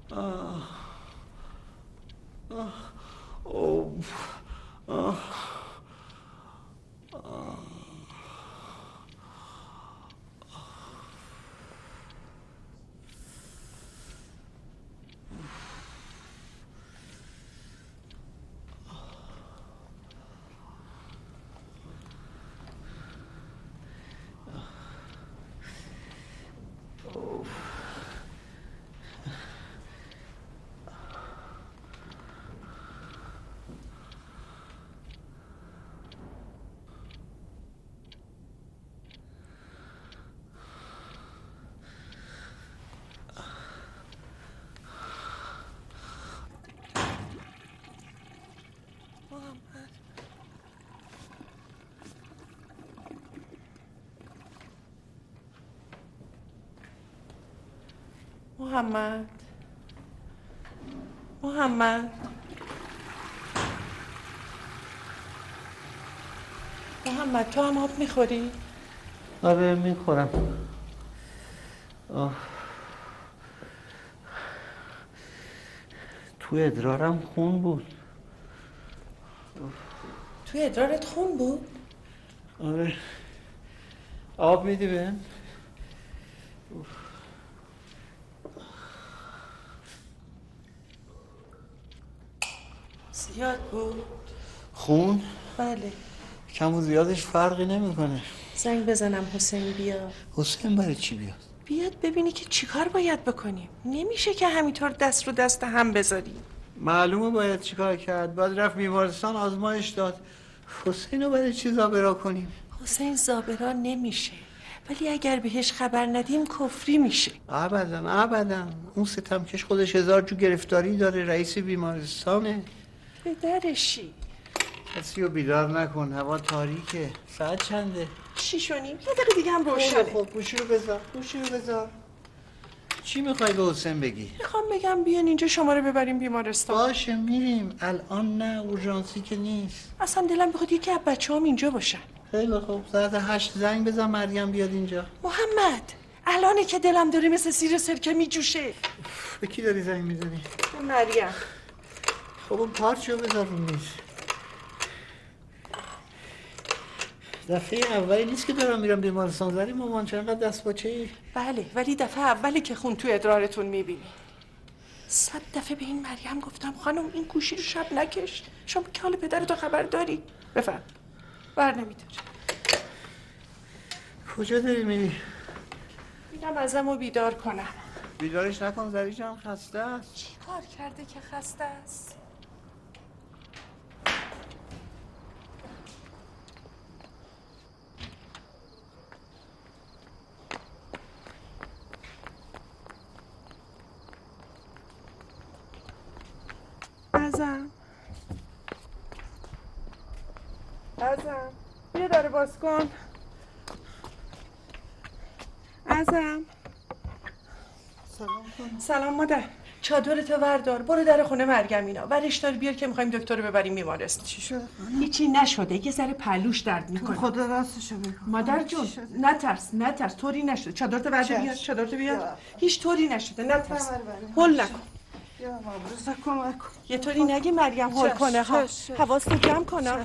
آه آه اوه آه آه محمد محمد محمد تو هم آب میخوری؟ آره میخورم. تو ادرارم خون بود. تو ادرارت خون بود؟ آره. آب میدی بهم؟ زیاد بود؟ خون؟ بله. کم و زیادش فرقی نمیکنه. زنگ بزنم حسین بیاد. حسین برای چی بیاد؟ بیاد ببینی که چیکار باید بکنیم. نمیشه که همینطور دست رو دست هم بذاریم. معلومه باید چیکار کرد. باید رفت بیمارستان آزمایش داد. حسین رو برای چی زابرا کنیم؟ حسین زابرا نمیشه، ولی اگر بهش خبر ندیم کفری میشه. ابدا ابدا. اون ستمکش خودش 1000 جو گرفتاری داره. رئیس بیمارستانه. به درشی. کسی رو بیدار نکن. هوا تاریکه. ساعت چنده؟ 6:30. یه دقیقه دیگه هم روشنه. خب گوشی رو بذار. گوشی رو بذار. چی میخوای به حسین بگی؟ میخوام بگم بیان اینجا شما رو ببریم بیمارستان. باشه میریم. الان نه، اورژانسی که نیست. اصلا دلم بخواد یکی از بچه‌هام اینجا باشن. خیلی خوب. ساعت 8 زنگ بزن مریم بیاد اینجا. محمد الانه که دلم داره مثل سیر سرکه میجوشه. به کی داری زنگ میزنی؟ به مریم. خب اون پارچو بذار رو میز. دفعه اولی نیست که دارم میرم بیمارستان. زری مامان چقدر دست باچه ای؟ بله، ولی دفعه اولی که خون تو ادرارتون میبینی. 100 دفعه به این مریم گفتم خانم این گوشی رو شب نکش. شما که حال پدرتو خبر داری؟ بفهم. بر نمیداری. کجا داری میری؟ میگم ازمو بیدار کنم. بیدارش نکن. زری جان خسته است. چی کار کرده که خسته است؟ ازم بیا در باز کن. ازم سلام مادر. چادرتو وردار برو در خونه مریم اینا ورش دار بیار که میخوایم دکتر رو ببریم بیمارستان. چی شده هیچی نشده. یه ذره پهلوش درد میکنه. خدا راستشو بگو مادر جون نترس طوری نشده. چادرتو ورده بیار. چادرتو بیار. هیچ طوری نشده. نترس. هول نکن. یا مبروزه کمک کن. یه طوری نگی مریم هول کنه ها. حواستو جمع کنه.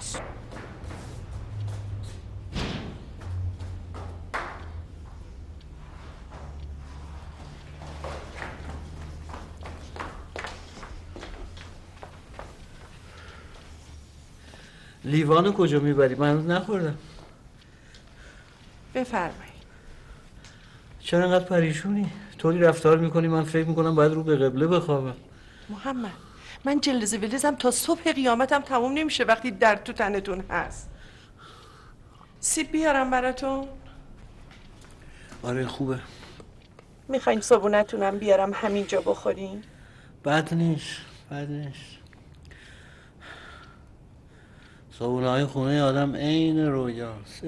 لیوانو کجا میبری؟ من هنوز نخوردم. بفرمایید. چرا انقدر پریشونی؟ طوری رفتار میکنی من فکر میکنم باید رو به قبله بخوابم. محمد من جلز ولزم تا صبح قیامتم تموم نمیشه وقتی درد تو تنتون هست. سیب بیارم براتون؟ آره خوبه. میخواین صبونتونم بیارم همینجا بخورین؟ بد نیست. صابونه‌های خونه آدم عین رویاست.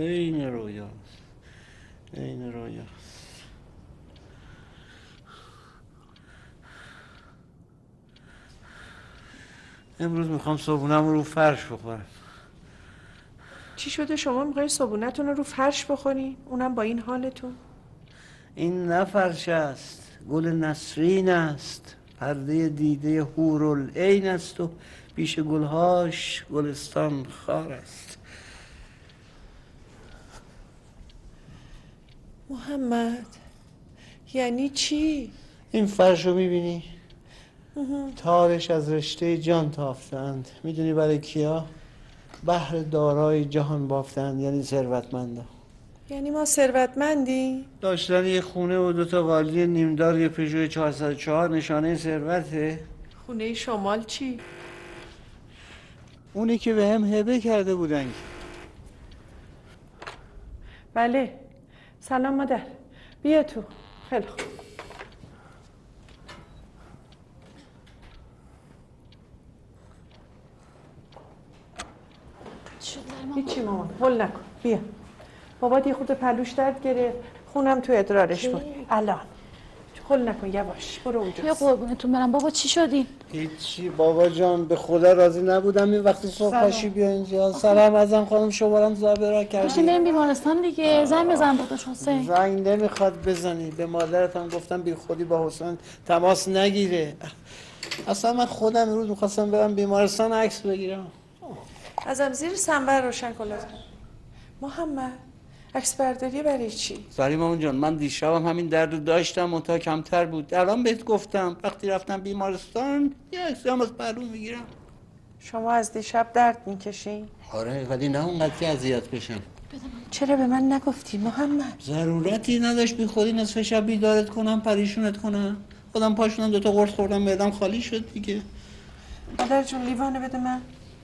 امروز میخوام صابونم رو فرش بخورم. چی شده شما میخواین صابونتون رو فرش بخورین؟ اونم با این حالتون؟ این نه فرش است، گل نسرین است. پرده دیده حورالعین است و پیش گلهاش گلستان خار است. محمد یعنی چی؟ این فرش رو میبینی؟ تارش از رشته جان تافتند. میدونی برای کیا؟ بحر دارای جهان بافتند، یعنی ثروتمندا. یعنی ما ثروتمندی؟ داشتن یه خونه و 2 تا قالی نیمدار، یه پژو 404 نشانه ثروته؟ خونه شمال چی؟ اونی که به هم هبه کرده بودن. بله. سلام مادر، بیا تو. خیلی خوب. هیچی مامان، هول نکن. بیا. بابات یه خود پلوش درد گرفت، خونم تو ادرارش بود. الان هول نکن، یواش برو اونجا. یه قربونتون برم. بابا چی شدین؟ هیچی بابا جان، به خدا راضی نبودم این وقتی صبح پاشی بیا اینجا. سلام ازم خانم، شمارم زابرا داشتیم کردی. بریم بیمارستان دیگه. زنگ بزن داداش حسین. زنگ نمیخواد بزنی. به مادرتم گفتم بی خودی با حسین تماس نگیره. اصلا من خودم امروز میخواستم برم بیمارستان عکس بگیرم. ازم زیر سنبر روشن کن لطفا. محمد عکس برداری برای چی؟ زری مامان جان، من دیشبم همین درد رو داشتم، منتها کمتر بود. الان بهت گفتم وقتی رفتم بیمارستان یه عکسی هم از پهلوم میگیرم. شما از دیشب درد میکشین؟ آره، ولی نه اونقدر که اذیت بشم. چرا به من نگفتی محمد؟ ضرورتی نداشت بی خودی نصف شب بیدارت کنم، پریشونت کنم. خودم پاشونم 2 تا قرص خوردم، معدم خالی شد دیگه. مادر جون لیوانو بده من.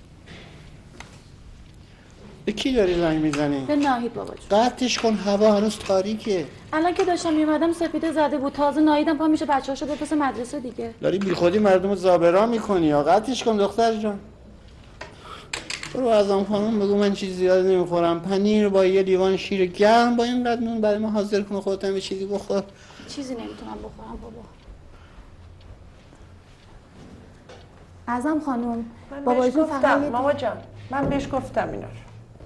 به کی داری زنگ میزنی؟ به ناهید بابا جون. قطعش کن، هوا هنوز تاریکه. الان که داشتم میومدم سپیده زده بود. تازه ناهیدم پا میشه بچه‌هاشو بفرسته مدرسه دیگه. داری بی خودی مردم رو زابرا میکنی یا قطعش کن دختر جان. برو ازم خانم بگو من چیز زیاد نمیخورم. پنیر با یه لیوان شیر گرم با اینقدر نون برای من حاضر کن، خودت هم یه چیزی بخور. چیزی نمیتونم بخورم بابا. ازم خانم من بهش بابایتون گفتم فقط ماما جان، من بهش گفتم اینا رو.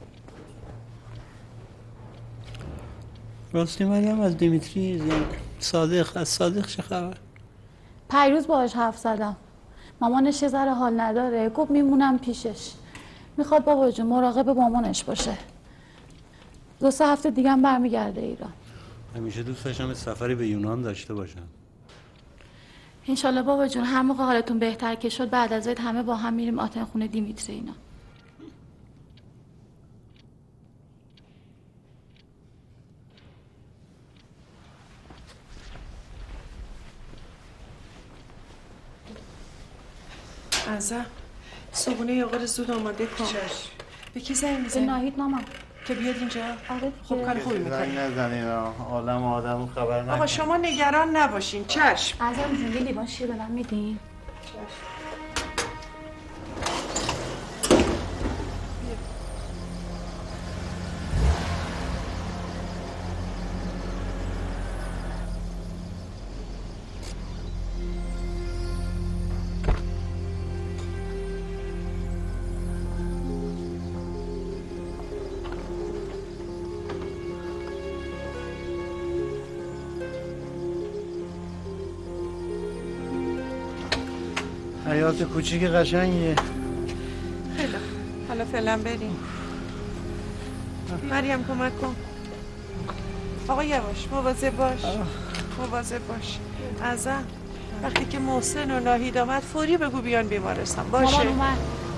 راستی مریم از دیمیتری صادق، از صادق چه خبر؟ پیروز باهاش حرف زدم. مامانش یه ذره حال نداره، گفت میمونم پیشش. میخواد بابا جون مراقب مامانش باشه. 2-3 هفته دیگه هم برمیگرده ایران. همیشه دوست داشتم سفری به یونان داشته باشم. انشالله بابا جون هر موقع حالتون بهتر که شد بعد از عید همه با هم میریم آتن خونه دیمیتری اینا. ازم صبحونه یه قرص زود آماده کن. به کی زنگ به میزنی؟ ناهید مامان. که بیاد اینجا؟ آره خب دیگه. کار خوبی میکنی. زنگ نزنین، عالم آدم خبر نکنین. آقا شما نگران نباشین. چشم. ازم جون یه لیوان شیر به من میدین؟ حیات کوچیک قشنگیه. خیلی خوب. حالا فعلا بریم. مریم کمک کن. آقا یواش، مواظب باش. مواظب باش. ازم وقتی که محسن و ناهید آمد فوری بگو بیان بیمارستان. باشه. مامان اومد.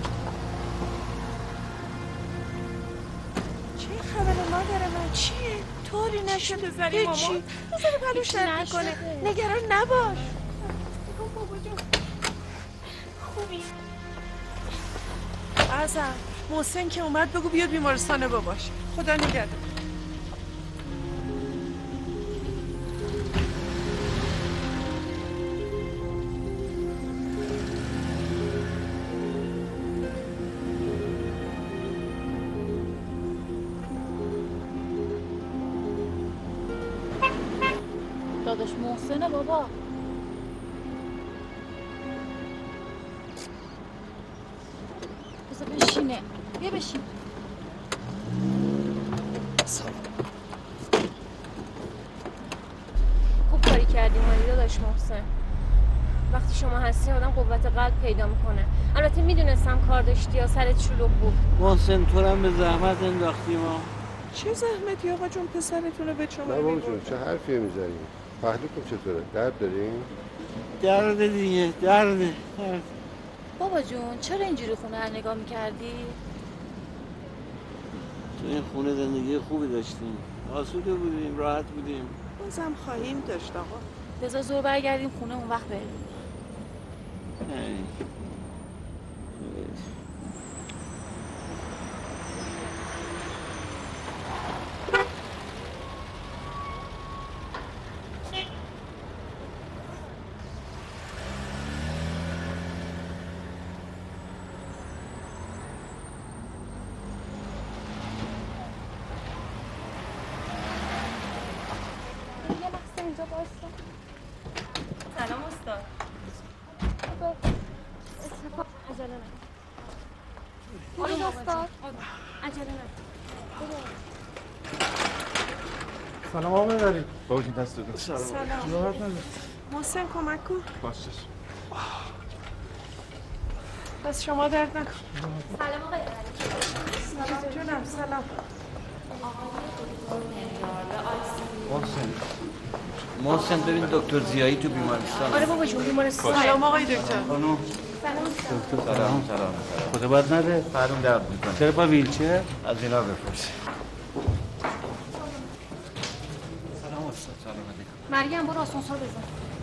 چه خبر مادر من؟ چیه؟ طوری نشده زنی مامان. هیچی. بذاری پلوش درد میکنه. نگران نباش. بابا جون. خوبی؟ ازم محسن که اومد بگو بیاد بیمارستان باباش. خدا نگهدار. داداش محسنه بابا. بذار بشینه. بیا بشین. خوب کاری کردیم مالی داداش محسن. وقتی شما هستی آدم قوت قلب پیدا میکنه. البته میدونستم کار داشتی یا سرت شلوغ بود. محسن تو هم به زحمت انداختی ما. چه زحمتی آقا جون پسرتون رو به شما نه بابا جون چه حرفیه میزنی؟ پهلوتون چطوره؟ درد داریم؟ درد دیگه درد. بابا جون چرا اینجوری خونه رو نگاه میکردی؟ تو این خونه زندگی خوبی داشتیم، آسوده بودیم، راحت بودیم. بازم خواهیم داشت آقا. بذار زور برگردیم خونه اون وقت بریم. سلام استاد. عجله نکن. استاد. عجله نکن. سلام آقا ببرید. بابا جون دست دادم. سلام. محسن کمک کن. باشش. بس شما درد نکن. سلام آقای علی. جونم سلام. محسن ببین دکتر زیایی تو بیمارستان. آره بابا جون بیمارستان. سلام آقای دکتر. خانم سلام. سلام. خدا بد نده. فرون درد میکنه. چرا با ویلچر؟ از اینا بپرس. سلام استاد. سلام علیکم. مریم برو آسانسور بزن.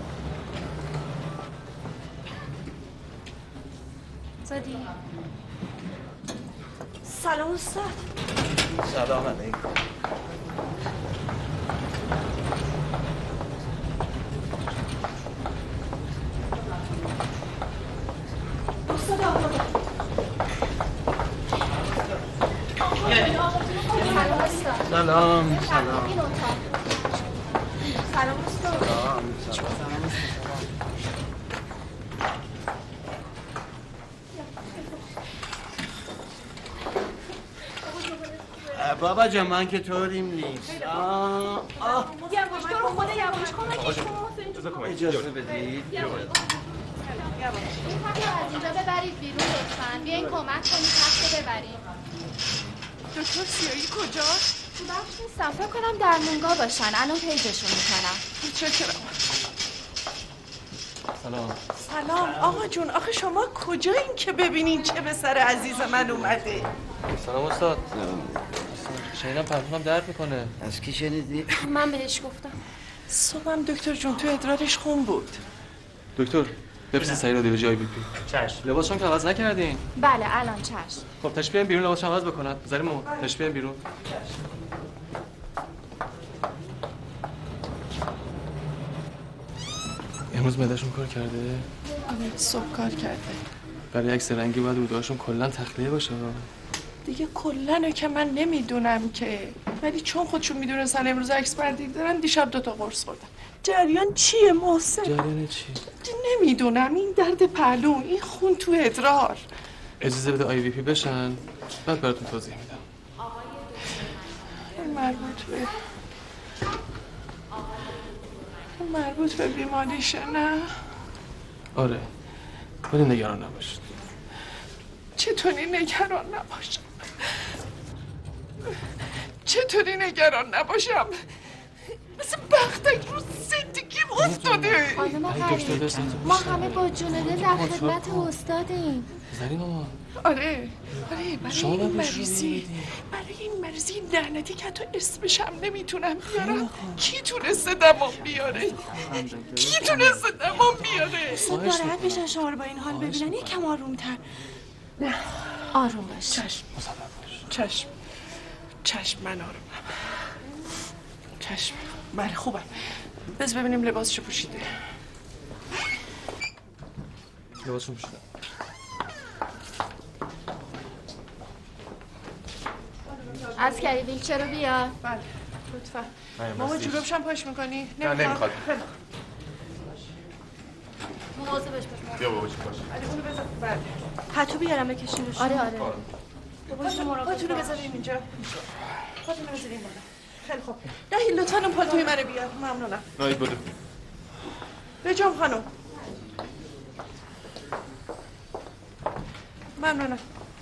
زدی. سلام استاد. سلام علیکم. سلام. سلام. سلام استاد. بابا جان من که طوریم نیست. یواش تو رو خدا یواش کن. اجازه بدید. این از اینجا ببرید بیرون لطفاً. بیاین کمک کنید تخت ببریم. دکتر سیایی کجاست؟ تو بخش نیستم. فکر کنم در مونگا باشن. الان پیداشون میکنم. متشکرم. سلام آقا جون آخه شما کجایین که ببینین چه به سر عزیز من اومده؟ سلام استاد. شنیدم پرتونم درد میکنه. از کی شنیدی؟ من بهش گفتم. صبحم دکتر جون تو ادرارش خون بود. دکتر بپرسید سری رادیولوژی آی بی پی. چشم. لباسشون که عوض نکردین؟ بله الان چشم. خب تشریف بیارین بیرون لباسشون عوض بکنن. زریمو تشریف بیارین بیرون. امروز معده‌شون کار کرده؟ آره صبح کار کرده. برای عکس رنگی باید روده‌هاشون کلا تخلیه باشه. دیگه کلنه که من نمیدونم که، ولی چون خودشون میدونستن امروز عکس برداری دارن دیشب 2 تا قرص خوردن. جریان چیه محسن؟ جریان چی؟ نمیدونم. این درد پهلو، این خون تو ادرار. اجازه بده آی وی پی بشن بعد براتون توضیح میدم. مربوط به بیماریشه نه؟ آره ولی نگران نباشید. چطوری نگران نباشم؟ چطوری نگران نباشم؟ مثل بختک رو زندگیم افتاده. خانم غریب ما همه با جنونه در خدمت استادیم. زرین مامان. آره برای این مریضی لعنتی که تو اسمش هم نمیتونم بیارم. کی تونسته دمام بیاره؟ استاد ناراحت میشن شما رو با این حال ببینن. یکم آرومتر. آروم باش. چشم من آرومم. چشم بله خوبم. بس ببینیم لباسشو پوشیده. لباسشون پوشیدم. عسکری ویلچر رو بیار. بله لطفا. ماما جورابش هم پاش میکنی؟ نه نمیخواد. مواظبش باش. بیا بابا چی باش. علی اونو بذار. بله پتو بیارم بکشینش. آره پاتونو بذاریم اینجا. پاتونو بذاریم بالا. خیلی خوب. دهی لطفا اون پالتوی منو بیار. ممنونم. نایید بده. بجام خانم. ممنونم.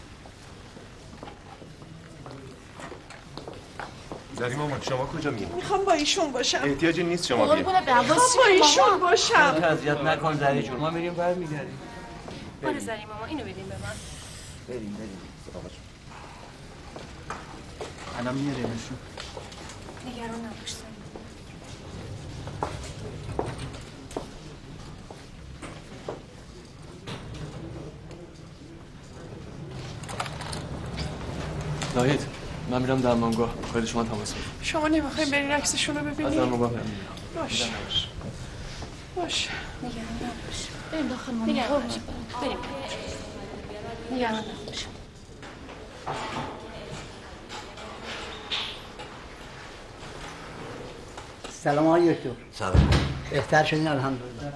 زری مامان شما کجا میری؟ میخوام با ایشون باشم. احتیاجی نیست شما بیاید. میخوام با ایشون باشم. اذیت نکن زری جون. ما میریم برمیگردیم. آره زری ماما اینو بدین به من. بریم الان میاریمشون. نگران نباش زری. ناهید من میرم درمانگاه. خیلی شما تماس بگیر. شما نمیخواین برین عکسشون رو ببینید؟ از درمانگاه میرم. باشه. باشه. نگران نباش. بریم داخل مامان. نگران نباش. بریم. نگران نباش. سلام آقای دکتر. سلام. بهتر شدین الحمدلله.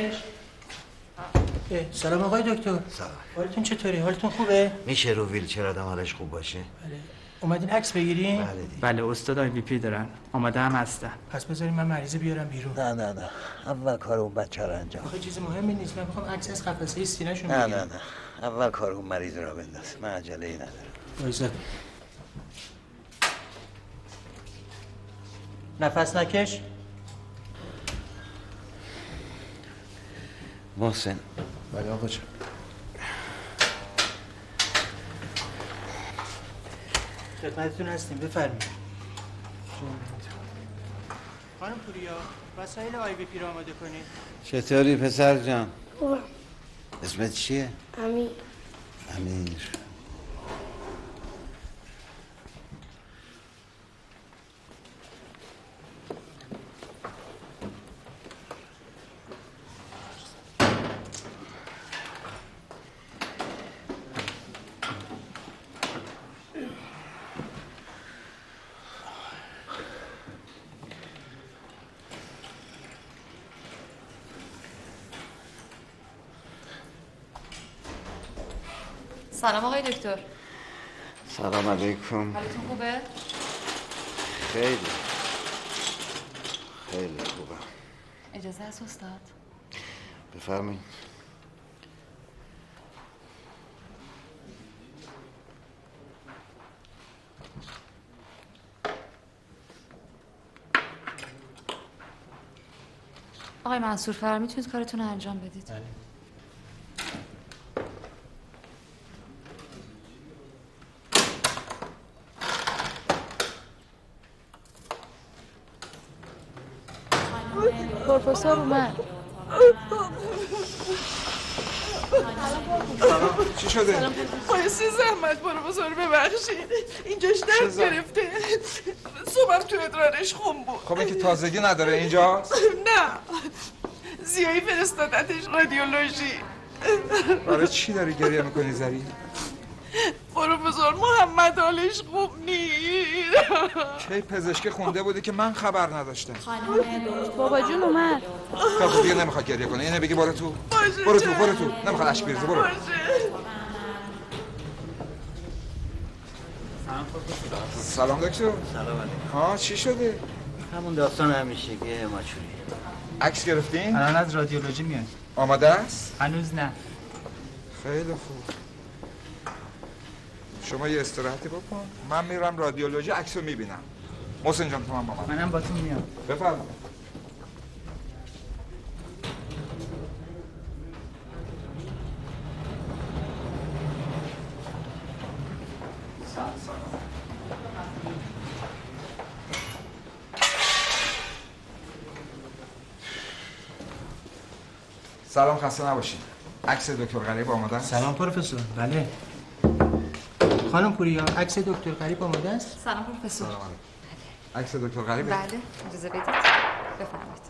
سلام آقای دکتر. سلام. حالتون چطوری؟ حالتون خوبه؟ میشه رو ویلچر آدم حالش خوب باشه؟ بله. اومدین عکس بگیرین؟ بله استاد آی بی پی دارن. آماده هم هستن. پس بذارین من مریض بیارم بیرون. نه اول کار اون بچه رو انجام. آخه چیز مهمی نیست. من میخوام عکس از قفسه سینه‌شون نه بگیرم. اول کار اون مریض رو بنداز. من عجله ای ندارم. وایسا. نفس نکش. محسن. بله آقا جان. خدمتتون هستیم. بفرمایید. خانم پوریا وسایل آی بی پی رو آماده کنید. چطوری پسر جان؟ اسمت چیه؟ امیر. امیر. سلام آقای دکتر. سلام علیکم. حالتون خوبه؟ خیلی خوبه. اجازه هست استاد؟ بفرمایید. آقای منصور فر میتونید کارتون رو انجام بدید. پروفسور اومد. چی شده؟ باعث زحمت پروفسور ببخشید. اینجاش درد گرفته. صبحم تو ادرارش خون بود. خب این که تازگی نداره اینجاست؟ نه زیایی فرستادتش رادیولوژی. برای چی داری گریه میکنی زری؟ پروفسور محمد حالش خوب نیست. کی پزشکی خونده بودی که من خبر نداشتم؟ بابا جون اومد. خب دیگه نمیخواد گریه کنه. اینه بگی برو تو. برو تو. نمیخواد اشک بریزه. برو. سلام دکتر. سلام علیکم. ها چی شده؟ همون داستان همیشگی ماچوری. عکس گرفتین؟ الان از رادیولوژی میاد. آماده است؟ هنوز نه. خیلی خوب. شما یه استراحتی بکن. من میرم رادیولوژی عکسو میبینم. محسن جان تو من با من. منم باتون میام. بفرمایید. سلام خسته نباشید. عکس دکتر غریب آماده است؟ سلام پروفسور. بله. خانم پوریا عکس دکتر غریب آماده است؟ سلام پروفسور. سلام عکس دکتر غریب؟ بله اجازه بدید. بفرمایید.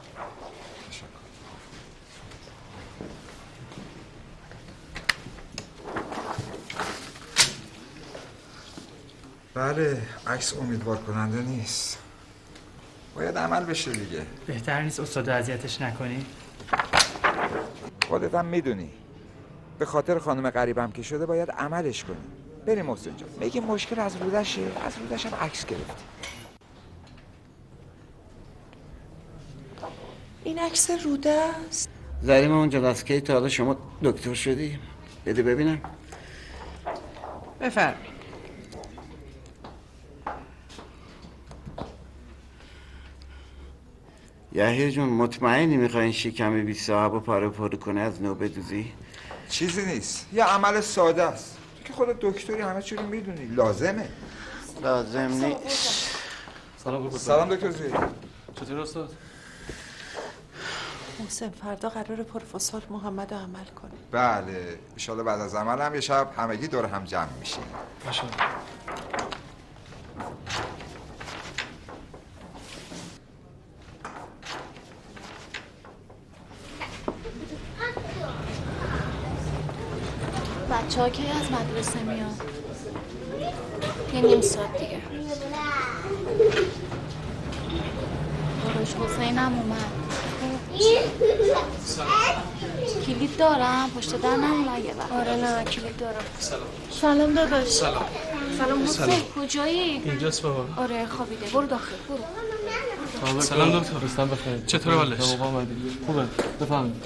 بله عکس امیدوار کننده نیست. باید عمل بشه دیگه. بهتر نیست استاد اذیتش نکنی؟ خودت هم میدونی به خاطر خانم غریبم که شده باید عملش کنی. بریم محسن جان میگه مشکل از رودشه. از رودش هم عکس گرفتی. این عکس روده است. زریم اونجا از کی تا حالا شما دکتر شدی؟ بده ببینم. بفرمایید. یحیی جون مطمئنی میخواین شکم بی صاحب پاره پاره کنه از نو بدوزی؟ چیزی نیست، یه عمل ساده است. تو که خودت دکتری همه چی رو میدونی. لازمه. لازم نیست. سلام دکتر زویی. چطور استاد؟ محسن فردا قراره پروفسور محمد رو عمل کنه. بله انشالله بعد از عمل هم یه شب همگی دور هم جمع میشیم. ماشاءالله. بچه ها کی از مدرسه میان؟ یه نیم ساعت دیگه. باباش حسینم اومد. کلید دارم پشت در نمونه یه وقت. آره نه کلید دارم. سلام داداش. سلام. سلام حسین کجایی؟ اینجاست بابا. آره خوابیده برو داخل برو. سلام دکتر. رستم بخیر. چطوره حالش؟ خوبه. بفرمایید.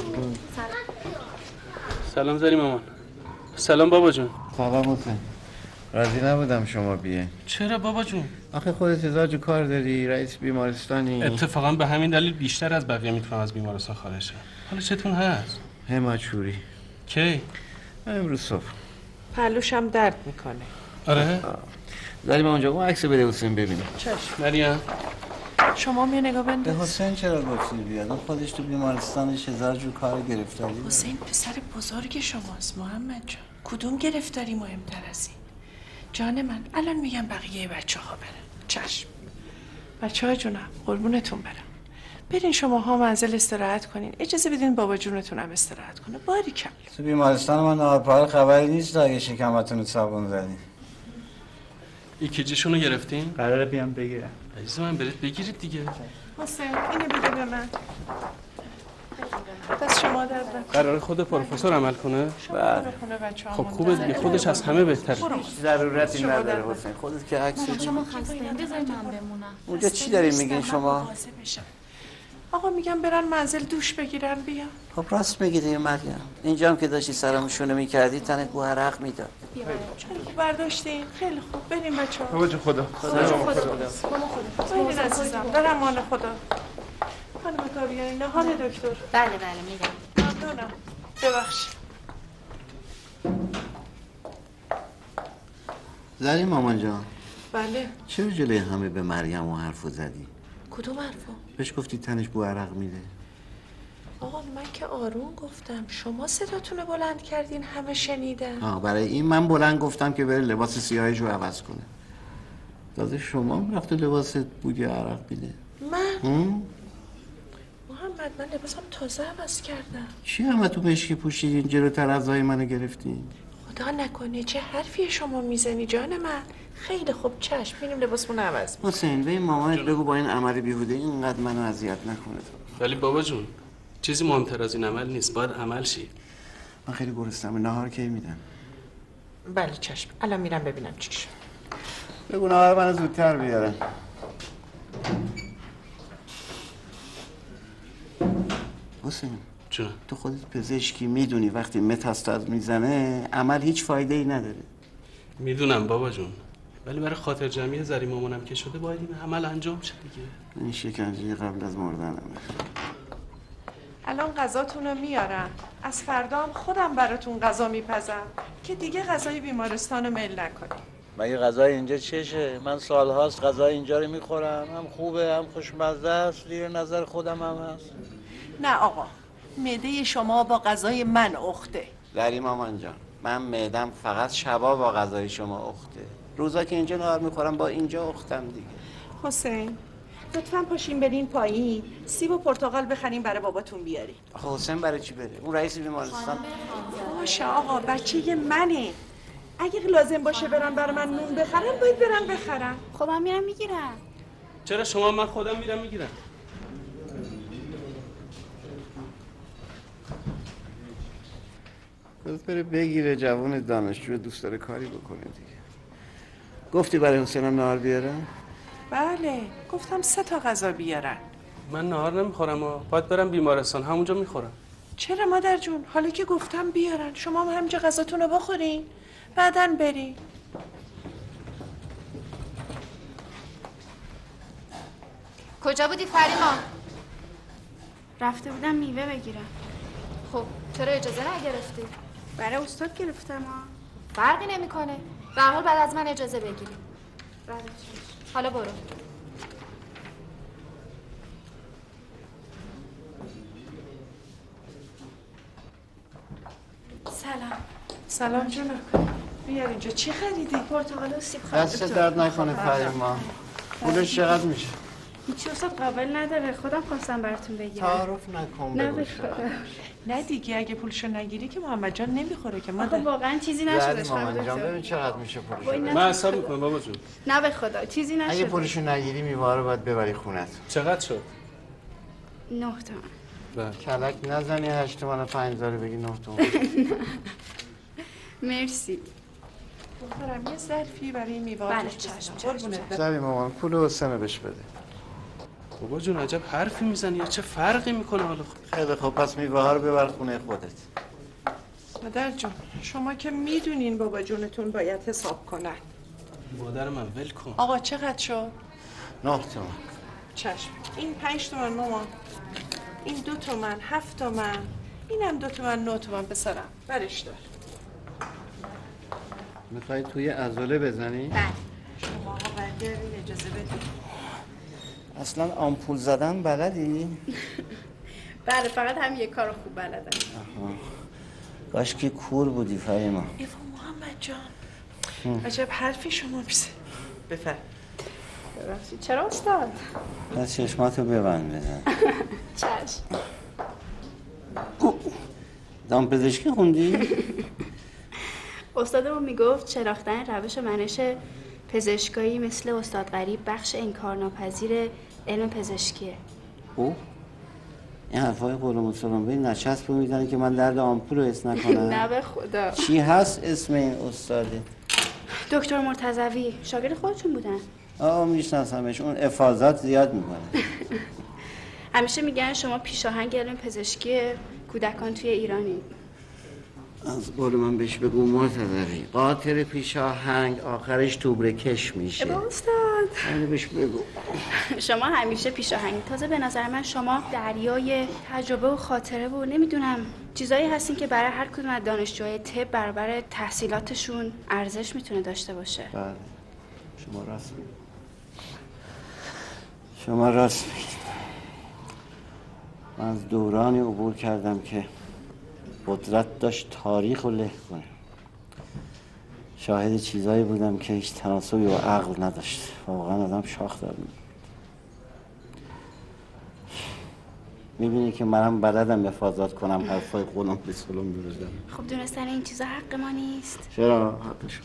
سلام زری مامان. سلام بابا جون. سلام حسین. راضی نبودم شما بیه. چرا بابا جون؟ آخه خودت ازاج کار داری، رئیس بیمارستانی. اتفاقا به همین دلیل بیشتر از بقیه میتونم از بیمارستان خارج شم. حالا چتون هست؟ هماچوری. کی؟ امروز صبح. پلوشم درد میکنه. آره؟ زری اونجا اون عکس بده حسین ببینم. چشم. مریم. شما یه نگاه بنداز. به حسین چرا گفتی بیاد؟ اون خودش تو بیمارستانش 1000 جور کار گرفتاری. حسین پسر بزرگ شماست محمد جان. کدوم گرفتاری مهمتر از این؟ جان من الان میگم بقیه بچه‌ها برن. چشم. بچه‌ها جونم قربونتون برم. برین شماها منزل استراحت کنین. اجازه بدین بابا جونتون هم استراحت کنه. باریکلا. تو بیمارستان ما نهارپار خبری نیست اگه شکمتون رو صابون زدین. ایکیجیشون رو گرفتین؟ قراره بیام بگیرم. عزیز من برید بگیرید دیگه. حسین اینو بده به من. دست شما درد نکنه. قراره خود پروفسور عمل کنه؟ بله. خب خوبه دیگه خودش از همه بهتره. ضرورتی نداره حسین. خودت که عکس شما خسته این بذارید من بمونم. اونجا چی دارین میگین شما؟ آقا میگم برن منزل دوش بگیرن بیان. خب راست میگیدی مریم. اینجا هم که داشتی سرمشونه میکردی تنت بو عرق میداد. برداشتین خیلی خوب بریم بچه‌ها. بابا جون خدا. برید عزیزم در امان خدا. خانم کاویانی نهار دکتر. بله میگم. ممنونم. ببخشید. زری مامان جان. بله. چرا جلوی همه به مریم و حرفو زدی؟ کدوم حرفو؟ بهش گفتی تنش بو عرق میده. آقا من که آروم گفتم. شما صداتون رو بلند کردین همه شنیدن. برای این من بلند گفتم که بره لباس سیاهش رو عوض کنه. تازه شما رفته لباس بوی عرق میده. من؟ محمد من لباسم تازه عوض کردم. چی همه تو مشکی پوشیدین جلوتر اعضای منو گرفتین؟ خدا نکنه چه حرفی شما میزنی جان من. خیلی خوب چشم میریم لباسمون عوض. حسین به این مامانت بگو با این عمل بیهوده اینقدر منو اذیت نکنه. ولی بابا جون چیزی مهمتر از این عمل نیست. باید عمل شی. من خیلی گرسنمه. نهار کی میدن؟ بله چشم. الان میرم ببینم چی شد. بگو نهار منو زودتر بیارن. حسین جون تو خودت پزشکی میدونی وقتی متاستاز میزنه عمل هیچ فایده ای نداره. میدونم بابا جون ولی برای خاطر جمعی زری مامانم که شده باید این عمل انجام شه دیگه. این شکنجه قبل از مردنمه. الان غذاتون رو میارم. از فردا هم خودم براتون غذا میپزم که دیگه غذای بیمارستان رو میل نکنیم. مگه غذای اینجا چشه؟ من سالهاست غذای اینجا رو میخورم. هم خوبه هم خوشمزه است. زیر نظر خودم هم هست. نه آقا معده شما با غذای من اخته. زری مامان جان من معدم فقط شبا با غذای شما اخته. روزا که اینجا نهار میخورم با اینجا اختم دیگه. حسین لطفاً پاشین برین پایین سیب و پرتقال بخرین برای باباتون بیارین. حسین برای چی بره؟ اون رئیس بیمارستان. باشه آقا بچه منه. اگه لازم باشه برن برای من نون بخرن باید برن بخرن. خب من میرم میگیرم. چرا شما؟ من خودم میرم میگیرم. باید بره بگیره. جوون دانشجو دوست داره کاری بکنه دیگه. گفتی برای حسینم نهار بیارم؟ بله گفتم 3 تا غذا بیارن. من نهار نمیخورم باید برم بیمارستان همونجا میخورم. چرا مادر جون؟ حالا که گفتم بیارن شما هم همینجا غذاتون رو بخورین. بعداً بری. کجا بودی فریما؟ رفته بودم میوه بگیرم. خب چرا اجازه نگرفتی؟ برای استاد گرفتم ها. فرقی نمیکنه. به هر حال بعد از من اجازه بگیری. حالا برو. سلام جونم. بیار اینجا چی خریدی؟ پرتقال و سیب خریدم. دست درد نکنه فریما. پولش چقدر میشه؟ هیچی استاد قابل نداره. خودم خواستم براتون بگیرم. تعارف نکن بگو. نه دیگه اگه پولشو نگیری که محمد جان نمیخوره که مادر. خب واقعا چیزی نشده. محمد جان ببین چقدر میشه پولش. من حساب میکنم بابا جون. نه به خدا چیزی نشده. اگه پولشو نگیری میوه رو باید ببری خونت. چقدر شد؟ 9 تومن. کلک نزنی 8 تومن و 5000 بگی 9 تومن. مرسی. دخترم یه ظرفی برای میوه. بله چشم. زبی مامان پول و حسنه بهش بده. بابا جون عجب حرفی میزنی یا چه فرقی میکنه حالا؟ خیلی خب پس میوه ها رو ببر خونه خودت. مادر جون شما که میدونین بابا جونتون باید حساب کنن. مادر من ول کن. آقا چقدر شد؟ 9 تومن. چشم. این 5 تومن مامان. این 2 تومن 7 تومن. اینم 2 تومن 9 تومن پسرم. برش دار. میخوای توی عضله بزنی؟ بله. شما آقا برگردین اجازه بدید. اصلا آمپول زدن بلدی؟ بله فقط هم یه کار خوب بلدم. کاش که کور بودی فریما. ایوا محمد جان. عجب حرفی شما میزه. بفرم. ببخشید چرا استاد؟ پس چشماتو ببند بزن. چشم. دام پزشکی خوندی؟ استادمون میگفت شناختن روش منش پزشکایی مثل استاد غریب بخش انکارناپذیر علم پزشکیه. او این حرفای قول مسلم به نچسب رو میزنه که من درد آمپول رو حس نکنم. نه به خدا. چی هست اسم این استاده؟ دکتر مرتضوی شاگرد خودتون بودن؟ میشناسمش. اون افاضات زیاد میکنه. همیشه میگن شما پیشاهنگ علم پزشکی کودکان توی ایرانی. از قول من بهش بگو مرتضوی قاطر پیشاهنگ آخرش توبرکش میشه. استاد اینو بهش بگو. شما همیشه پیشاهنگ. تازه به نظر من شما دریای تجربه و خاطره و نمیدونم چیزایی هستین که برای هر کدوم از دانشجوهای طب برابر تحصیلاتشون ارزش میتونه داشته باشه. بله شما راست میگید. شما راست میگید. من از دورانی عبور کردم که قدرت داشت تاریخ رو له کنه. شاهد چیزایی بودم که هیچ تناسبی با عقل نداشت. واقعا آدم شاخ داره. میبینی که منم بلدم افاضات کنم حرفای قولم به سلم بروزم. خب دونستن این چیزا حق ما نیست. چرا؟ حق شماست.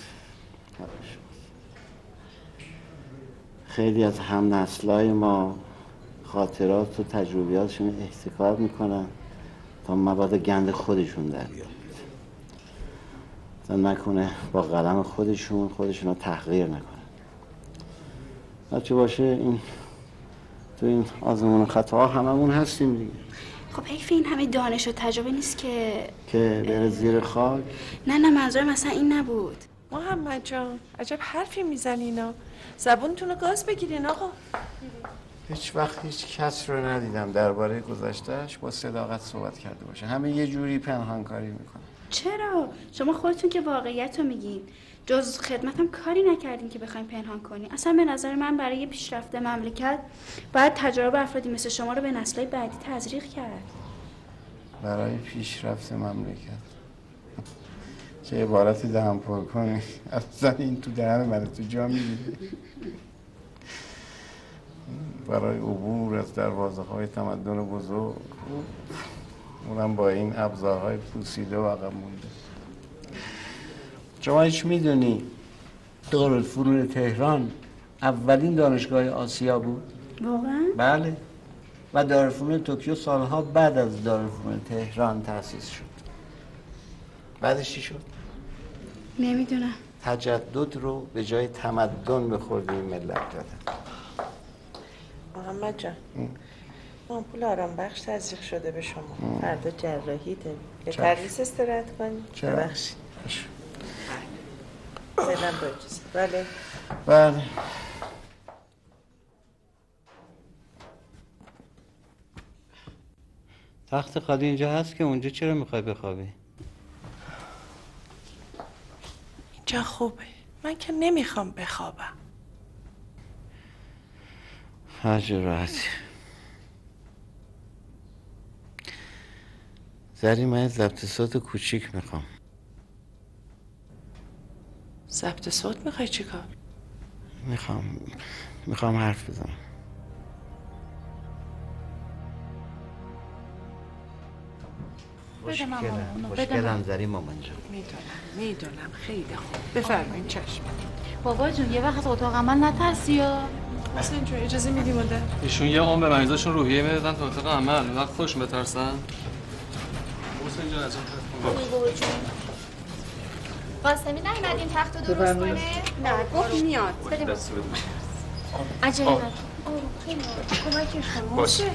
خیلی از هم نسلای ما خاطرات و تجربیاتشون احتکار میکنن تا مبادا گند خودشون در بیاد. تا نکنه با قلم خودشون رو تحقیر نکنن. هرچه باشه این تو این آزمون خطا هممون هستیم دیگه. خب حیف این همه دانش و تجربه نیست که بره زیر خاک. نه منظورم مثلا این نبود. محمد جان عجب حرفی میزنینا. زبونتون رو گاز بگیرین آقا. هیچ وقت هیچ کس رو ندیدم درباره گذشتهش با صداقت صحبت کرده باشه. همه یه جوری پنهانکاری میکنن. چرا؟ شما خودتون که واقعیت رو میگین. جز خدمتم کاری نکردین که بخواین پنهان کنین. اصلا به نظر من برای پیشرفت مملکت باید تجربه افرادی مثل شما رو به نسل‌های بعدی تزریق کرد. برای پیشرفت مملکت چه عبارتی دهن پر کنی. اصلا این تو دهن من تو جا میگیره. برای عبور از دروازه‌های تمدن بزرگ اونم با این ابزارهای پوسیده و عقب مونده. شما هیچ میدونی دارالفنون تهران اولین دانشگاه آسیا بود؟ واقعا؟ بله. و دارالفنون توکیو سالها بعد از دارالفنون تهران تأسیس شد. بعدش چی شد؟ نمیدونم. تجدد رو به جای تمدن به خورد این ملت دادن. محمد جان آمپول آرام بخش تزریق شده به شما. فردا جراحی داریم. یه تدریس استراحت کنی؟ چرا؟ ببخشید. فعلا با اجازه. بله. بله. تخت خالی اینجا هست که اونجا چرا میخوای بخوابی؟ اینجا خوبه. من که نمیخوام بخوابم. هر جور راحتی. زری من ضبط صوت کوچیک میخوام. ضبط صوت میخوای چیکار؟ میخوام حرف بزنم. خوشگلم زری مامان جان. میدونم خیلی خوب. بفرمایید چشم. بابا جون یه وقت از اتاق عمل نترسی یا حسین جون اجازه میدی مادر؟ ایشون یه عمر به مریضاشون روحیه میدادن تا اتاق عمل. وقت خودشون بترسن. حسین جان از اون بابا جون قاسمی نیومد این تختو درست کنه؟ نه گفت میاد. بده دست بده. عجله نکن. کمکش کن. باشه.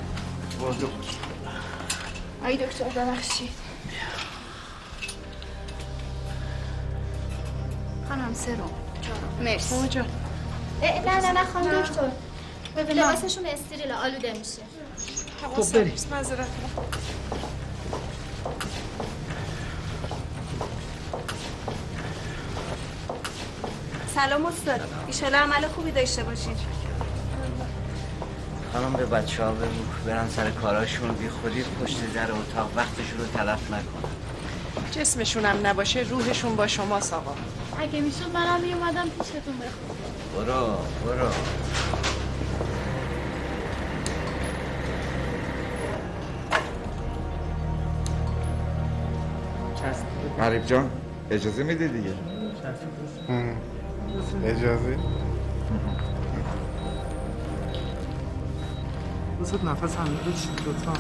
ای دکتر ببخشید. خانم سرم. مرسی. بابا جان. نه خانم دکتر. لباسشون استریل آلوده میشه. خب بریم. معذرت. سلام استاد. ایشالا عمل خوبی داشته باشین. خانم به بچه ها بگو برن سر کاراشون، بی خودی پشت در اتاق وقتشون رو تلف نکنن. جسمشون هم نباشه روحشون با شما آقا. اگه میشد منم میومدم پیشتون بخوام. برو. غریب جان اجازه میده دیگه. اجازه؟ بسید نفس همه بچید لطفا.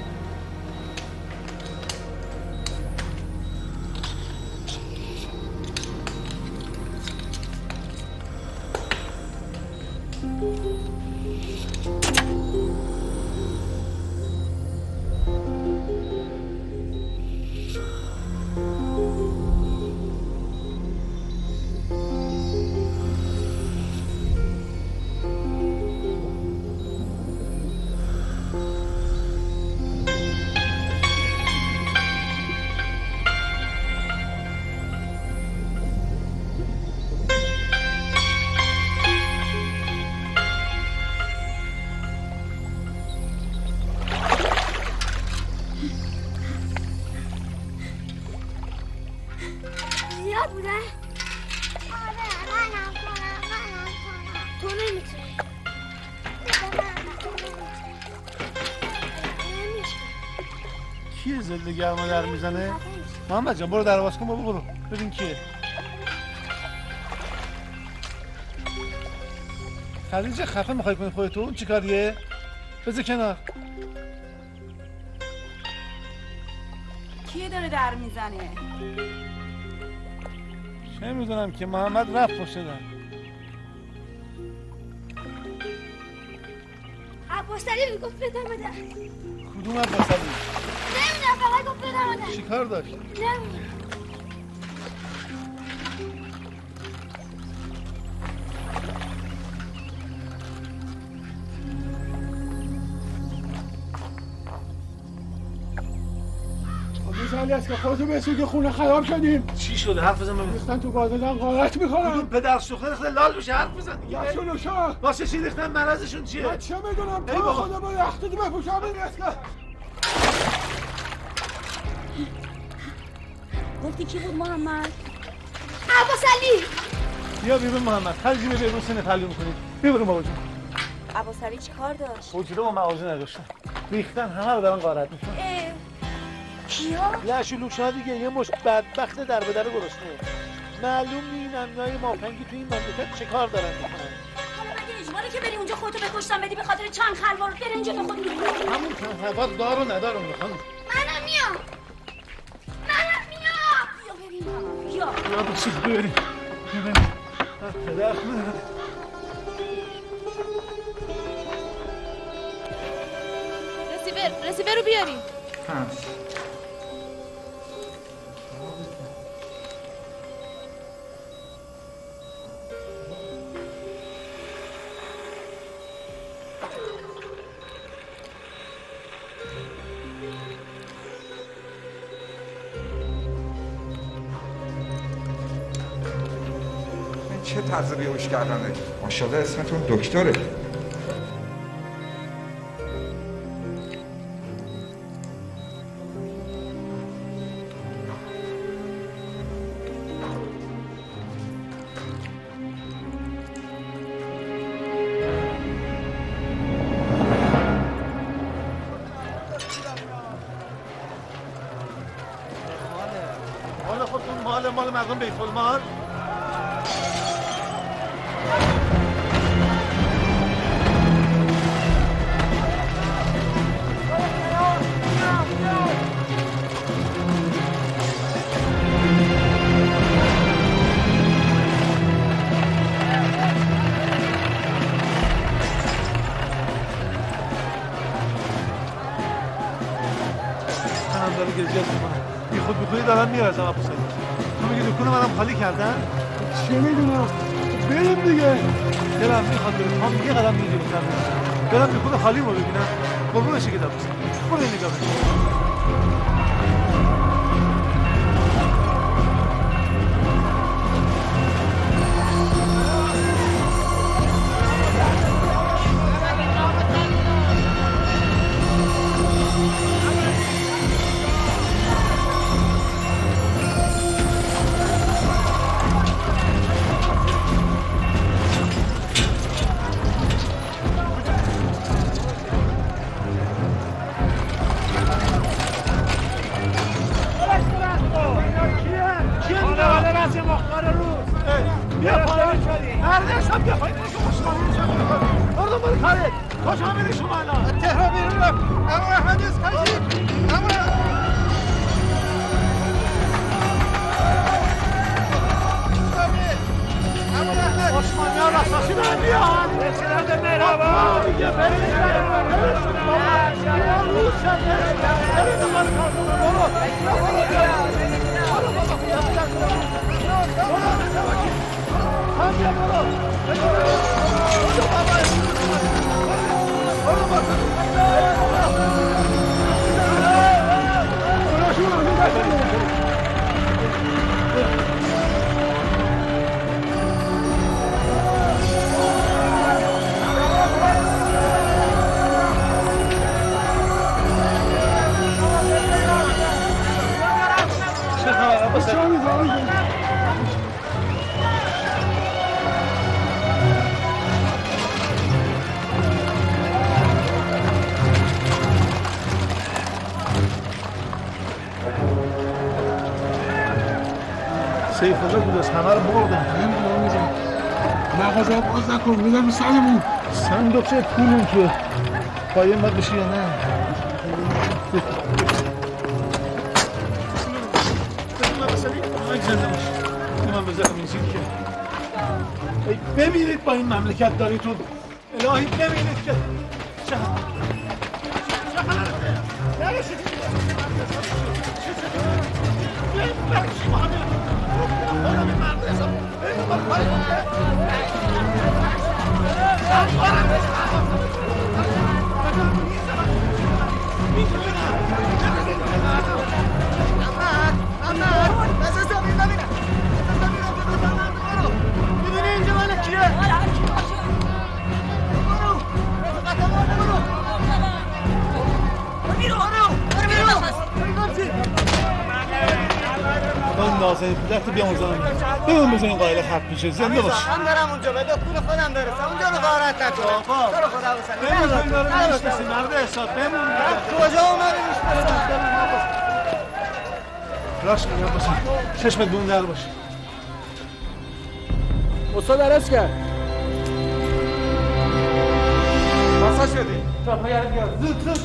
زیاد بوده؟ آره منم تو نمیتونی. کیه زلده گرما در میزنه؟ محمد جان برو در باز کن بابا برو ببین کیه. خدیجه خفه میخوای کنی خودتون؟ چی کاریه؟ بذار کنار. کیه داره در میزنه؟ چه میدونم که محمد رفت پشت در. عباسعلی میگفت پدر مادر. کدوم عباسعلی؟ نمیدونم فقط گفت پدر مادر. چی کار داشت؟ نمیدونم. سالی است که خودتو بسید که خونه خراب کردیم. چی شده؟ حرف بزن ببین. ریختن تو گازدان غارت میکنن. کدوم پدر سوخته ریخته لال میشه حرف بزن دیگه. یاشونوشا. واسه چی ریختن؟ مرضشون چیه؟ من چه میدونم؟ تو خودم رو یختی بپوشم این رسکه. گفتی کی بود محمد؟ عباسعلی. بیا بیرون محمد. خرجی به بیرون سینه تعلیم کنید. بیا بریم بابا جون. عباسعلی چی کار داشت؟ حجره و مغازه نداشتن. ریختن همه رو دارن غارت میکنن. کیا؟ یاشولوشا دیگه یه مشت بدبخت در به در گرسنه. معلوم نی نمیای مافنگی تو این مملکت چه کار دارن میکنن. حالا مگه اجباره که بری اونجا خودتو بکشتن بدی به خاطر چند خلوار بره اینجا تا خود میگی؟ همون چند خلوار دار و ندارم میخوام. منم میام. بیا ببین بیا. بیا بسید بریم. ببین. پدر رسیور رو بیاریم. چه طرز بیهوش کردنه؟ ماشاءالله اسمتون دکتره. مال مردم بیت المال. منم داره گریه میکنم. بی خودی دارن میرسم اپو سید. تو میگی دکون منم خالی کردن؟ چه میدونم؟ بریم دیگه. دلم میخواد بریم. هم یه قدم دیگه بزنم. برم دکون خالی رو ببینم. قربونش که دبوسه. برو این نگاه بکن. سیف الله بود از همه رو بردن. نمیدونم میزن مغازه باز نکن میدم سرمون. صندوقچه پولون توه. قایم باید بشی یا نه؟ من بذارم این چیزی که ببینید با این مملکت داریتون الهی ببینید که چه نازنین پدرت بیام زنم ببین بزنین قایل خط میشه زنده باش. من دارم اونجا به دکتر خودم برسم اونجا رو غارت نکن. تو رو خدا بسن بمون داره میشناسی مرد حساب بمون. کجا اومدی میشناسم؟ راست میگم باشه چشمت بون در باشه. استاد عرض کرد ماسا شدی تا یاد بیار زود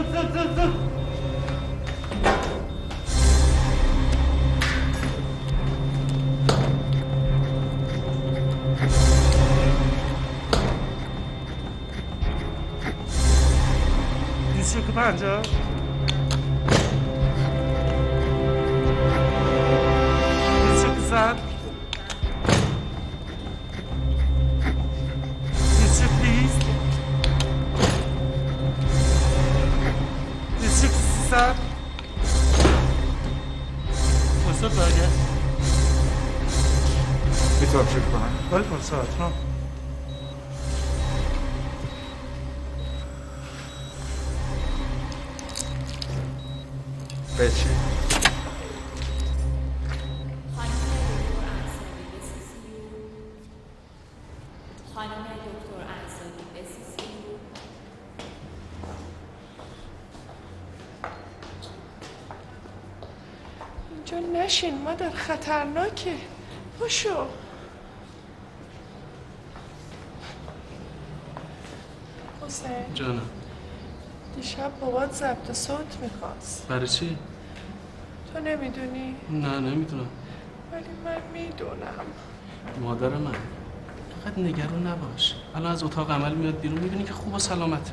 دیسی که پنجا دیسی که زد دیسی پلیز دیسی که زد استاد برگرد میتونم چک کنم؟ بله ساعت رو به چی؟ اینجا نشین مادر، خطرناکه. پاشو. حسین جانم. دیشب بابات ضبط صوت میخواست. برای چی؟ تو نمیدونی؟ نه نمیدونم. ولی من میدونم. مادر من فقط نگران نباش. الان از اتاق عمل میاد بیرون، میبینی که خوب و سلامته.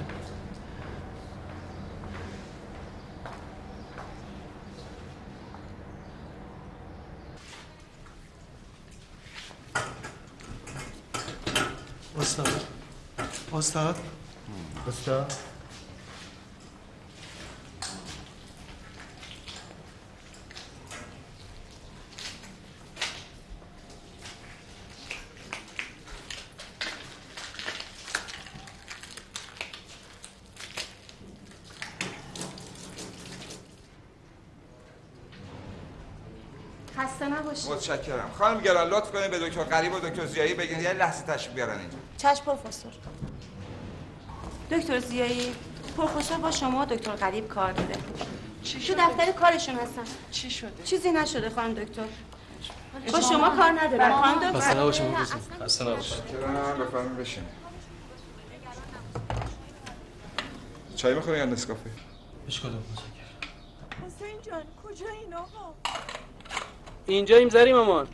استاد خسته نباشی. متشکرم. خانم گران لطف کنید به دکتر غریب و دکتر زیایی بگین یه لحظه تشریف بیارن اینجا. چشم پروفسور. دکتر زیایی، پروفسور با شما و دکتر غریب کار داره. تو دفتر کارشون هستن. چی شده؟ چیزی نشده خانم دکتر. با شما کار نداره. خانم دکتر. خسته نباشید پروفسور. خسته نباشید. متشکرم. بفرمایید بشین. چای می‌خورین یا نسکافه؟ اشکال نداره. حسین جان کجایین آقا؟ اینجاییم زری مامان.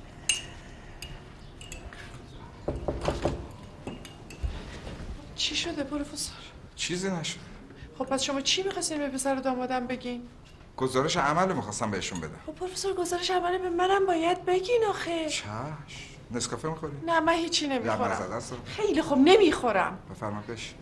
چی شده پروفسور؟ چیزی نشد. خب پس شما چی می‌خواستین به پسر و دامادم بگین؟ گزارش عمل رو می‌خواستم بهشون بدم. خب پروفسور گزارش عمل به منم باید بگین آخه. چشم. نسکافه می‌خوری؟ نه من هیچی نمیخورم. زده است. خیلی خوب نمیخورم. بفرمایید بشین.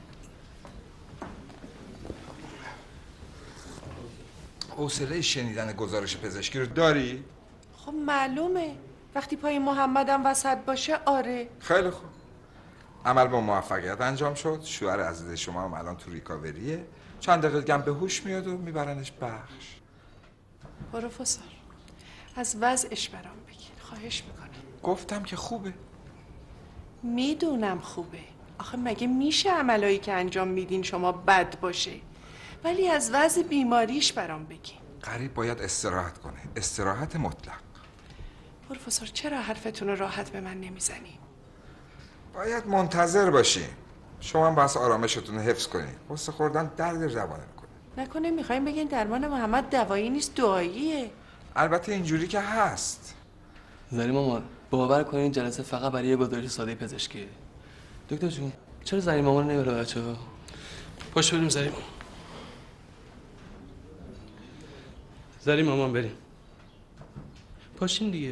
حوصله شنیدن گزارش پزشکی رو داری؟ خب معلومه. وقتی پای محمدم وسط باشه آره. خیلی خوب. عمل با موفقیت انجام شد. شوهر عزیز شما هم الان تو ریکاوریه. چند دقیقه دیگه به هوش میاد و میبرنش بخش. پروفسور از وضعش برام بگین. خواهش میکنم. گفتم که خوبه. میدونم خوبه. آخه مگه میشه عملایی که انجام میدین شما بد باشه؟ ولی از وضع بیماریش برام بگین. غریب باید استراحت کنه. استراحت مطلق. پروفسور چرا حرفتون رو راحت به من نمیزنین؟ باید منتظر باشی. شما هم باید آرامشتون رو حفظ کنید. قصه خوردن درد روانه میکنه. نکنه میخوایم بگین درمان محمد دوایی نیست دعاییه؟ البته اینجوری که هست. زری مامان باور کنین این جلسه فقط برای یه گزارش ساده پزشکیه. دکتر جون چرا زری مامان نمیبره بچه‌ها؟ پاش بریم زری. زری مامان بریم. پاشیم دیگه.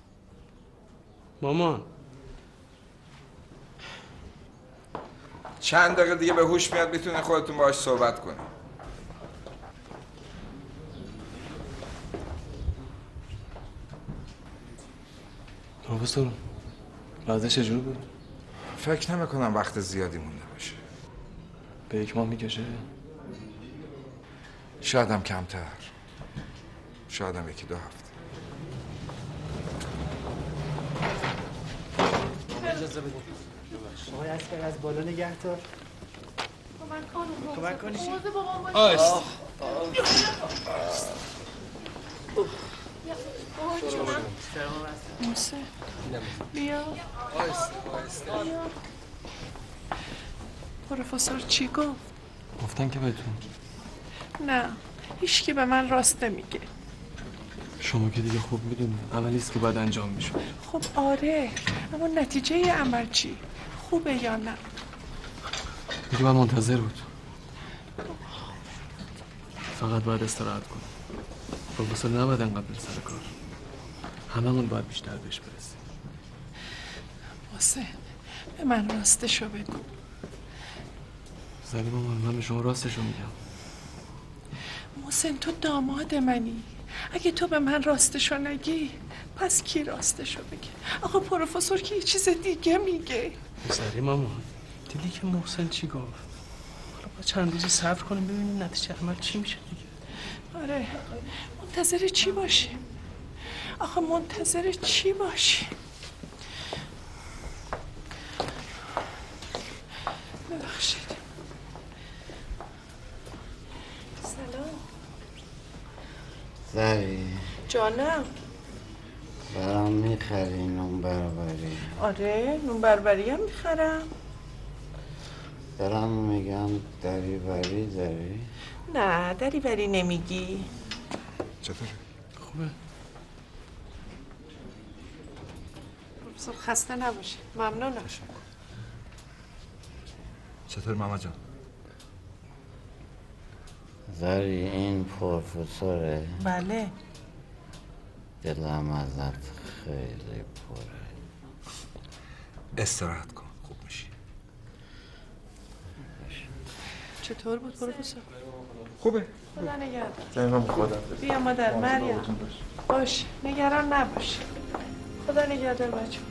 مامان چند دقیقه دیگه به هوش میاد میتونه خودتون باهاش صحبت کنید. پروفسور وضعش چجوری بود؟ فکر نمیکنم وقت زیادی مونده باشه. به 1 ماه میکشه؟ شاید هم کمتر. شاید هم 1-2 هفته. اجازه بدید. آقای اسکر از بالا نگه دار. کمک کنی چی؟ آست. موسه بیا. پروفسور چی گفت؟ گفتن که بهتون. نه هیچکی به من راست نمیگه. شما که دیگه خوب میدونی عملیست که باید انجام میشه. خب آره اما نتیجه عمل چی؟ خوبه یا نه؟ دیگه باید منتظر بود. فقط باید استراحت کنم. پروفسور نباید انقدر بره سر کار. هممون باید بیشتر بهش برسیم. واسه به من راستشو بگو. زلی مامان من به شما راستشو میگم. محسن تو داماد منی. اگه تو به من راستشو نگی پس کی راستشو بگه؟ آقا پروفسور که یه چیز دیگه میگه. زری مامان دیدی که محسن چی گفت؟ حالا با چند روزی صبر کنیم ببینیم نتیجه عمل چی میشه دیگه. آره منتظر چی باشی؟ آخه منتظر چی باشی؟ ببخشید. سلام. زری جانم. برام میخری نون بربری؟ آره نون بربری هم میخرم. دارم میگم دریوری داری؟ نه دریوری نمیگی. چطوره؟ خوبه. پروفسور خسته نباشه. ممنونم. چطور ماما جان؟ زری این پروفسوره؟ بله. دلم ازت خیلی پره. استراحت کن خوب میشی. چطور بود پروفسور؟ خوبه. خدا نگهدار. زمین خدا. بیا مادر مریم. باش نگران نباش. خدا نگهدار بچه.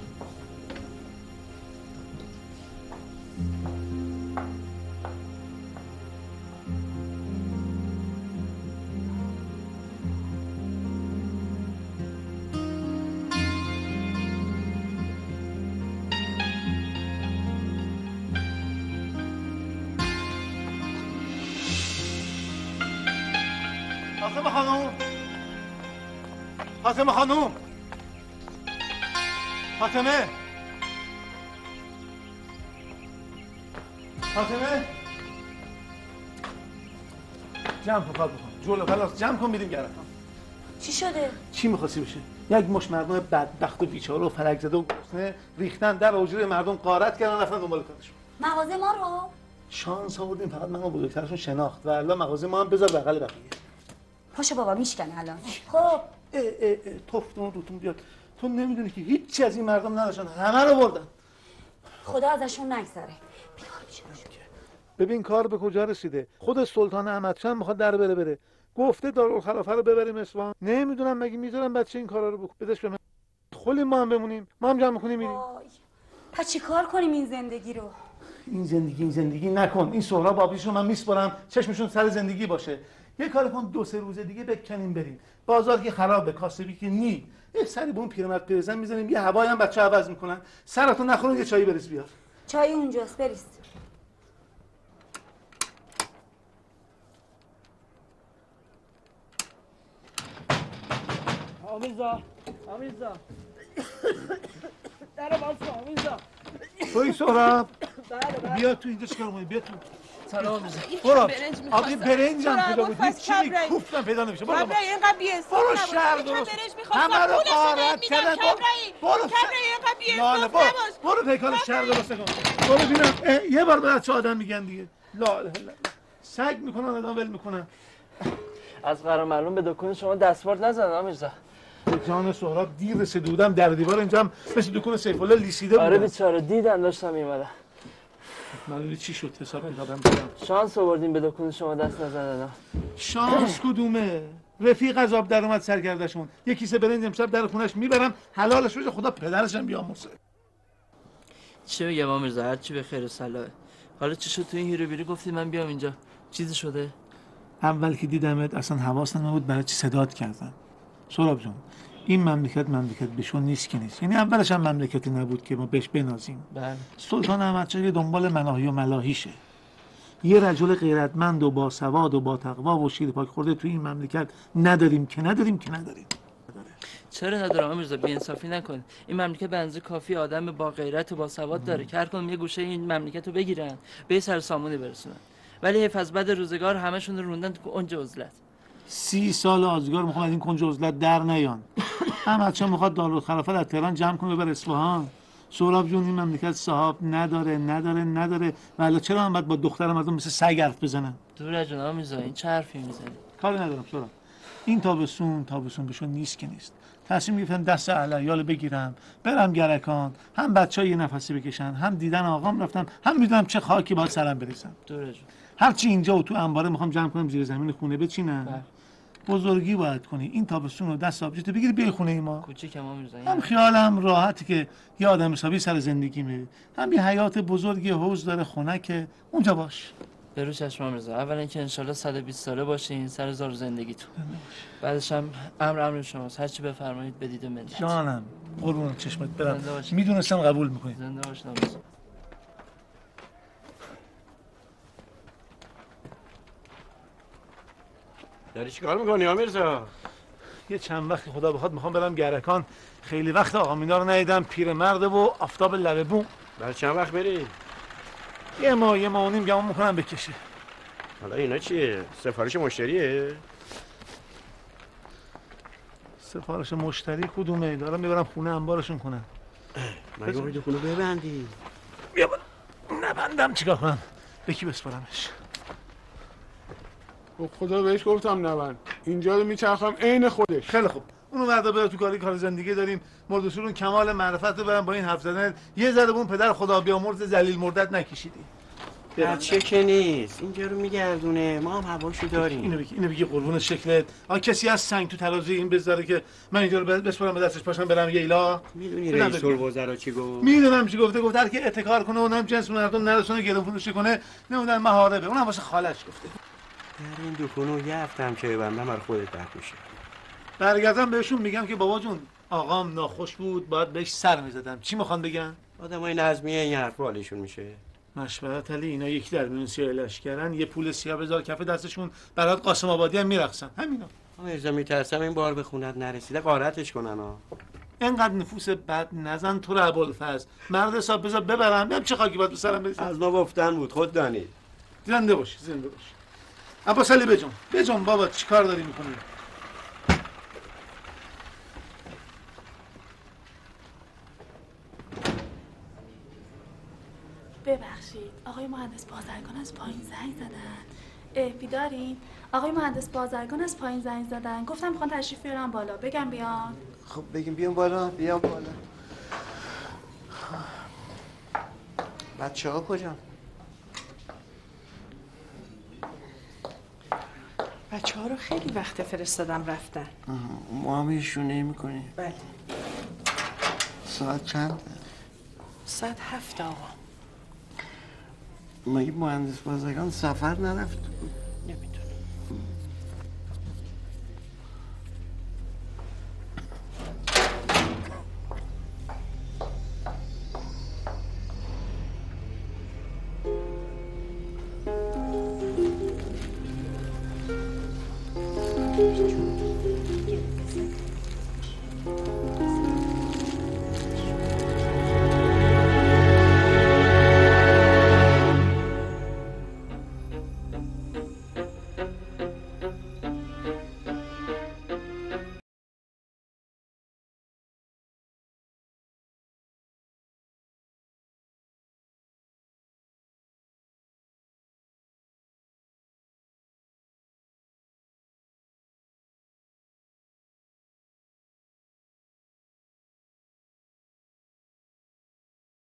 فاطمه خانوم، فاطمه خانوم، فاطمه، فاطمه، جمع کن فاطمه خانوم، جلو خلاص جمع کن میریم گرفتم. چی شده؟ چی میخواستی بشه؟ یک مش مردم بدبخت و بیچاره و فرک زده و گرسنه ریختن در حجره مردم غارت کردن رفتن دنبال کارشون. مغازه ما رو؟ شانس آوردیم فقط منو بزرگترشون شناخت و الا مغازه ما هم بذار بغل بقیه. پاشو بابا میشکنه الان. خب توفتون روتون بیاد. تو نمیدونی که هیچی از این مردم نداشتن، همه رو بردن. خدا ازشون نگذره. ببین کار به کجا رسیده. خود سلطان احمدشاه میخواد در بره. گفته دارالخلافه رو ببریم اصفهان. نمیدونم مگه میذارم بچه این کارا رو بدش به من. خلی ما هم بمونیم. ما هم جمع می‌کنیم میریم. پس چیکار کنیم این زندگی رو؟ این زندگی نکن. این سهراب آبیشو من میسپرم چشمشون سر زندگی باشه. یه کار کن 2-3 روز دیگه بکنیم بریم. بازار که خرابه، کاسبی که نی. یه سری به اون پیرمرد پیرزن میزنیم، یه هوایی هم بچه‌ها عوض میکنن. سرتو نخورن یه چایی بریز بیار. چای اونجاست بریز. آمیزا در باز کن آمیزا. توی سهراب بله. بیا تو اینجا چیکار می‌کنی؟ بیا تو. سلام آمیزا. برو. آبی برنجم پیدا بود. هیچ کوفتم پیدا نمیشه. برو. کبرایی اینقدر بی‌استون برو شهر درست. همه رو غارت کردن. برو. لاله برو پیکان شهر درست کن. برو ببینم یه بار به بچه آدم میگن دیگه. لا سگ میکنن آدم ول میکنن. از قرار معلوم به دکون شما دستمرد نزن آمیزا. جان سهراب دیر رسیده بودم در دیوار اینجا هم مثل دکون سیف الله لیسیده بودم. آره بیچاره دیدم داشتم میومدم. معلومه چی شد حساب کتابم بدم. شانس آوردیم به دکون شما دست نزدن. شانس کدومه؟ رفیق از آب در اومد سرگردشون. یه کیسه برنج امشب در خونش میبرم حلالش بشه خدا پدرشم بیامرزه. چی میگم آمیزا هر چی به خیر و صلاحه. حالا چی شد تو این هیرو بیری گفتی من بیام اینجا؟ چیزی شده؟ اول که دیدمت اصلا حواسم نبود برای چی صدات کردم. سهراب جون این مملکت بهشون نیست که نیست. یعنی اولش هم مملکتی نبود که ما بهش بنازیم. بله. سلطان احمدشاه دنبال مناهی و ملاهیشه. یه رجل غیرتمند و با سواد و با تقوا و شیر پاک خورده تو این مملکت نداریم. چرا ندارم آمیزا بی‌انصافی نکن. این مملکت به اندازه کافی آدم با غیرت و با سواد داره که هر کدوم یه گوشه این مملکت رو بگیرن به سر سامونی برسونن. ولی حیف از بد روزگار همشون رو روندن تو کنج عزلت. 30 سال آزگار میخوام از این کنج عزلت در نیان. احمدشاه میخواد دارالخلافه در تهران جمع کنه ببر اصفهان. سهراب جون این مملکت صاحب نداره ولی چرا من باید با دختر مردم مثل سگ حرف بزنم؟ دور جون آمیزا این چه حرفی میزنی؟ کاری ندارم سهراب. این تابستون بهشون نیست که نیست. تصمیم گرفتم دست اعلیال بگیرم برم گرکان، هم بچه‌ها یه نفسی بکشن، هم دیدن آقام رفتم، هم میدونم چه خاکی باید سرم بریزم. دور جون. هرچی اینجا و تو انباره میخوام جمع کنم زیر زمین خونه بچینم. بزرگی باید کنی. این تابستون رو دست آبجیتو بگیری بیای خونه ما. کوچیکم ما میرزا. هم خیالم راحتی که یه آدم حسابی سر زندگیمه، هم یه حیات بزرگی، حوض داره، خنکه، اونجا باش. به رو چشم میرزا. اولا که انشالله 120 ساله باشین، سر زار زندگیتون. بعدش هم امر شماست، هر چی بفرمایید بدید ملت. جانم قربون چشمت برم، میدونستم قبول میکنی. زنده باش نامرزا. داری چیکار میکنی آمیرزا؟ یه چند وقتی خدا بخواد میخوام برم گرکان. خیلی وقت آقا مینا رو ندیدم، پیرمرده و آفتاب لبه بوم. برای چند وقت بری؟ یه ماه و نیم گمون میکنم بکشه. حالا اینا چیه؟ سفارش مشتریه؟ سفارش مشتری کدومه؟ دارم میبرم خونه انبارشون کنم. مگه باید خونه ببندی؟ بیا نبندم چیکار کنم؟ به کی بسپارمش؟ خدا بهش گفتم نبند. اینجا رو میچرخم عین خودش. خیلی خوب. اونو مردا بره تو کار زندگی داریم. مردسورون کمال معرفت رو برن با این حرف زدن. یه ذره بون پدر خدا بیامرز ذلیل مردت نکشیدی. بچه که نیست. اینجا رو میگردونه. ما هم هواشو داریم. اینو بگی قربون شکلت. کسی از سنگ تو ترازوی این بذاره که من اینجا رو بسپارم به دستش پاشم برم ییلا؟ میدونی رئیس الوزرا چی گفت؟ میدونم چی گفته. گفت هر کی اتکار کنه اونم جنس مردم نرسونه گرون فروشی کنه نمیدونم مهاربه. اونم واسه خالش گفته. در این دکونو یه هفته هم که ببندم برای خودت بد میشه. برگردم بهشون میگم که بابا جون آقام ناخوش بود باید بهش سر میزدم. چی میخوان بگن؟ آدمای نظمیه این حرف حالشون میشه. مشورت علی اینا یکی در میون سیاه لشکرن. یه پول سیاه بذار کف دستشون برات قاسم آبادی هم میرقصن. همینا. میرزا میترسم این بار به خونت نرسیده غارتش کنن ها. اینقدر نفوس بد نزن تو رو ابوالفضل. مرد حساب بذار ببرم. ببین چه خاکی باید به سرم برسه. از ما گفتن بود خود دانید. زنده باش زنده باش. عباس علی بجون بابا چیکار داری میکنی؟ ببخشید آقای مهندس بازرگان از پایین زنگ زدن. بیدارین؟ آقای مهندس بازرگان از پایین زنگ زدن. گفتم میخوان تشریف بیارن بالا. بگم بیان؟ خب بگیم بیان بالا. بیان بالا. بچه ها کجا؟ بچه ها رو خیلی وقت فرستادم رفتن. ما هم ایشونه میکنیم. بله. ساعت چنده؟ ساعت 7 آقا. مگه مهندس بازرگان سفر نرفته بود؟